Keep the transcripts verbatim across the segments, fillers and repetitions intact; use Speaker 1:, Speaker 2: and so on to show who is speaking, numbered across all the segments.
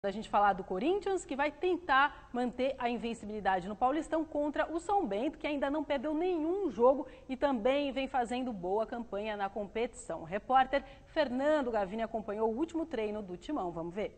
Speaker 1: A gente falar do Corinthians, que vai tentar manter a invencibilidade no Paulistão contra o São Bento, que ainda não perdeu nenhum jogo e também vem fazendo boa campanha na competição. O repórter Fernando Gavini acompanhou o último treino do Timão. Vamos ver.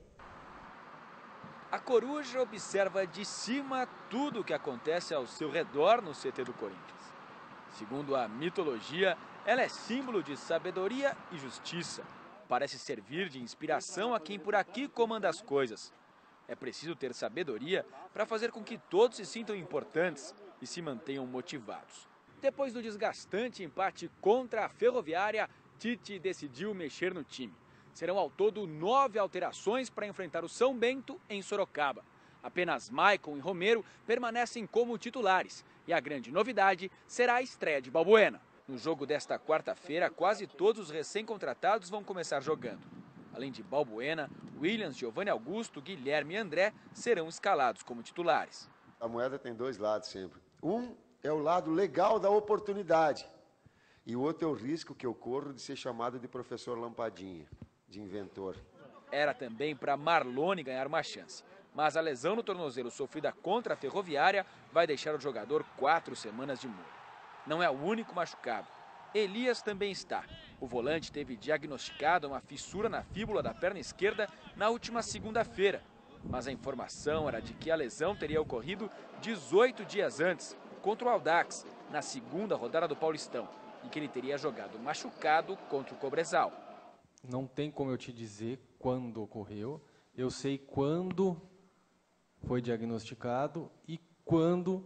Speaker 2: A Coruja observa de cima tudo o que acontece ao seu redor no C T do Corinthians. Segundo a mitologia, ela é símbolo de sabedoria e justiça. Parece servir de inspiração a quem por aqui comanda as coisas. É preciso ter sabedoria para fazer com que todos se sintam importantes e se mantenham motivados. Depois do desgastante empate contra a Ferroviária, Tite decidiu mexer no time. Serão ao todo nove alterações para enfrentar o São Bento em Sorocaba. Apenas Maicon e Romero permanecem como titulares e a grande novidade será a estreia de Balbuena. No jogo desta quarta-feira, quase todos os recém-contratados vão começar jogando. Além de Balbuena, Williams, Giovanni Augusto, Guilherme e André serão escalados como titulares.
Speaker 3: A moeda tem dois lados sempre. Um é o lado legal da oportunidade e o outro é o risco que eu corro de ser chamado de professor Lampadinha, de inventor.
Speaker 2: Era também para Marlone ganhar uma chance, mas a lesão no tornozelo sofrida contra a Ferroviária vai deixar o jogador quatro semanas de molho. Não é o único machucado. Elias também está. O volante teve diagnosticada uma fissura na fíbula da perna esquerda na última segunda-feira. Mas a informação era de que a lesão teria ocorrido dezoito dias antes, contra o Audax, na segunda rodada do Paulistão, e que ele teria jogado machucado contra o Cobresal.
Speaker 4: Não tem como eu te dizer quando ocorreu. Eu sei quando foi diagnosticado e quando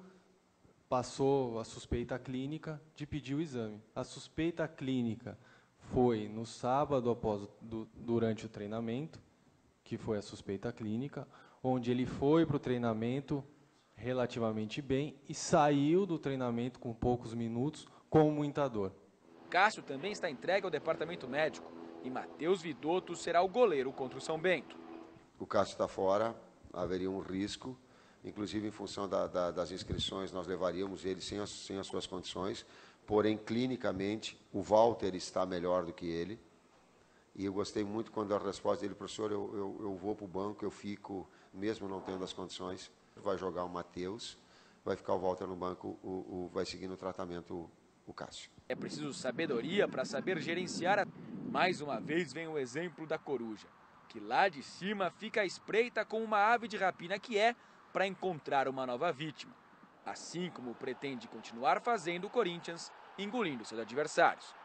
Speaker 4: passou a suspeita clínica de pedir o exame. A suspeita clínica foi no sábado após do, durante o treinamento, que foi a suspeita clínica, onde ele foi para o treinamento relativamente bem e saiu do treinamento com poucos minutos com muita dor.
Speaker 2: Cássio também está entregue ao departamento médico e Matheus Vidotto será o goleiro contra o São Bento.
Speaker 3: O Cássio está fora, haveria um risco. Inclusive, em função da, da, das inscrições, nós levaríamos ele sem as, sem as suas condições. Porém, clinicamente, o Walter está melhor do que ele. E eu gostei muito quando a resposta dele, professor, eu, eu, eu vou para o banco, eu fico, mesmo não tendo as condições. Vai jogar o Matheus, vai ficar o Walter no banco, o, o, vai seguir no tratamento o, o Cássio.
Speaker 2: É preciso sabedoria para saber gerenciar. A... Mais uma vez vem o exemplo da Coruja, que lá de cima fica à espreita com uma ave de rapina que é, para encontrar uma nova vítima, assim como pretende continuar fazendo o Corinthians engolindo seus adversários.